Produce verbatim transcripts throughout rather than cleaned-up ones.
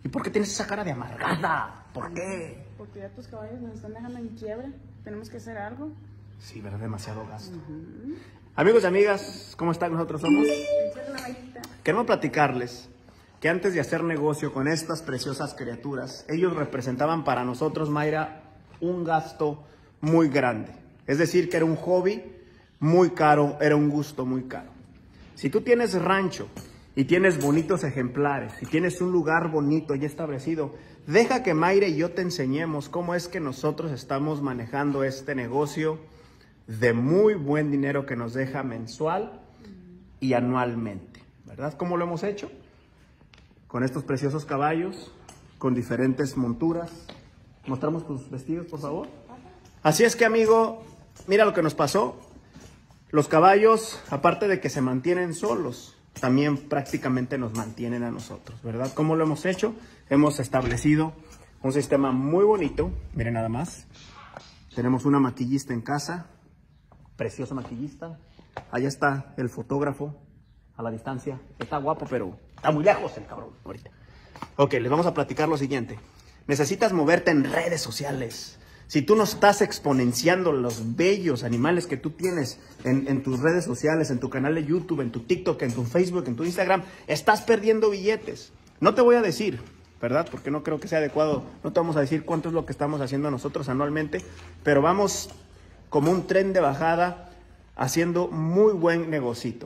¿Y por qué tienes esa cara de amargada? ¿Por qué? Porque ya tus caballos nos están dejando en quiebra. Tenemos que hacer algo. Sí, ¿verdad? Demasiado gasto. Uh-huh. Amigos y amigas, ¿cómo están? Nosotros somos... Queremos platicarles que antes de hacer negocio con estas preciosas criaturas, ellos representaban para nosotros, Mayra, un gasto muy grande. Es decir, que era un hobby muy caro, era un gusto muy caro. Si tú tienes rancho y tienes bonitos ejemplares, y tienes un lugar bonito y establecido, deja que Mayra y yo te enseñemos cómo es que nosotros estamos manejando este negocio de muy buen dinero que nos deja mensual y anualmente, ¿verdad? ¿Cómo lo hemos hecho? Con estos preciosos caballos, con diferentes monturas. ¿Mostramos tus vestidos, por favor? Así es que, amigo, mira lo que nos pasó. Los caballos, aparte de que se mantienen solos, también prácticamente nos mantienen a nosotros, ¿verdad? ¿Cómo lo hemos hecho? Hemos establecido un sistema muy bonito. Miren nada más. Tenemos una maquillista en casa. Preciosa maquillista. Allá está el fotógrafo a la distancia. Está guapo, pero está muy lejos el cabrón ahorita. Ok, les vamos a platicar lo siguiente. Necesitas moverte en redes sociales. Si tú no estás exponenciando los bellos animales que tú tienes en, en tus redes sociales, en tu canal de YouTube, en tu TikTok, en tu Facebook, en tu Instagram, estás perdiendo billetes. No te voy a decir, ¿verdad? Porque no creo que sea adecuado. No te vamos a decir cuánto es lo que estamos haciendo nosotros anualmente, pero vamos como un tren de bajada haciendo muy buen negocito.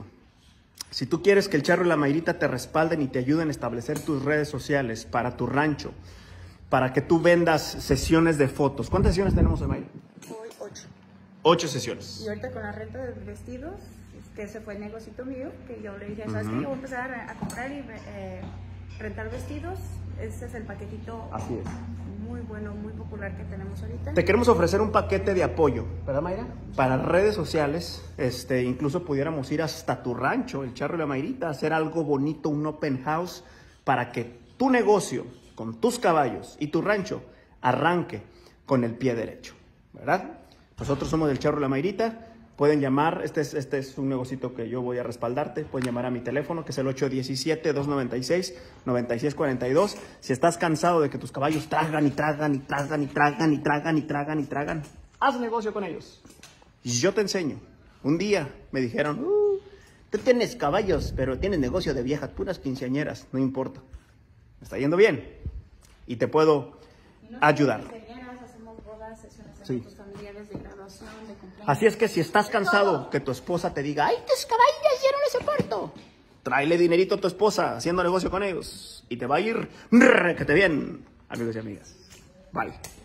Si tú quieres que el Charro y la Mayrita te respalden y te ayuden a establecer tus redes sociales para tu rancho, para que tú vendas sesiones de fotos. ¿Cuántas sesiones tenemos hoy, Mayra? Hoy ocho. Ocho sesiones. Y ahorita con la renta de vestidos, que ese fue el negocito mío, que yo le dije, ¿sabes uh-huh. qué? Yo voy a empezar a, a comprar y eh, rentar vestidos. Ese es el paquetito. Así es. Muy bueno, muy popular que tenemos ahorita. Te queremos ofrecer un paquete de apoyo, ¿verdad, Mayra? Para redes sociales, este, incluso pudiéramos ir hasta tu rancho, el Charro y la Mayrita, hacer algo bonito, un open house, para que tu negocio, con tus caballos y tu rancho, arranque con el pie derecho, ¿verdad? Nosotros somos del Charro y la Mayrita. Pueden llamar, este es, este es un negocito que yo voy a respaldarte. Pueden llamar a mi teléfono, que es el ocho uno siete, dos nueve seis, nueve seis cuatro dos. Si estás cansado de que tus caballos tragan y tragan y tragan y tragan y tragan y tragan y tragan, haz negocio con ellos. Yo te enseño. Un día me dijeron, uh, tú tienes caballos, pero tienes negocio de viejas, puras quinceañeras. No importa. Me está yendo bien. Y te puedo ayudar. Hacemos bodas, sesiones Sí. familiares de graduación, de cumpleaños. Así es que si estás cansado que tu esposa te diga, ¡ay, tus caballos ya hicieron ese parto! Tráele dinerito a tu esposa haciendo negocio con ellos y te va a ir requete bien, amigos y amigas. Bye.